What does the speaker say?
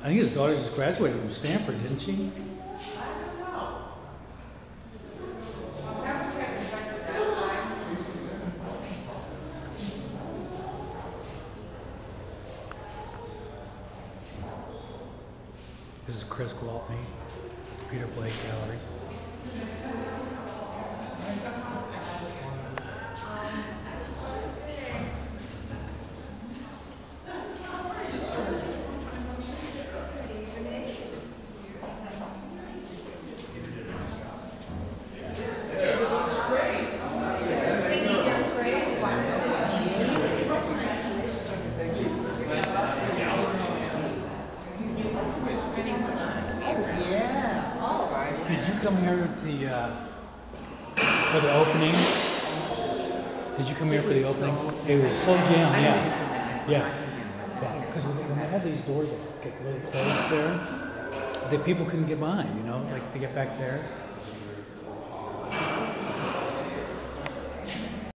I think his daughter just graduated from Stanford, didn't she? This is Chris Gwaltney, Peter Blake Gallery. Did you come here for the opening? Did you come here for the opening? It was so jammed, yeah. Because when they had these doors that get really closed there, the people couldn't get by, you know, like to get back there.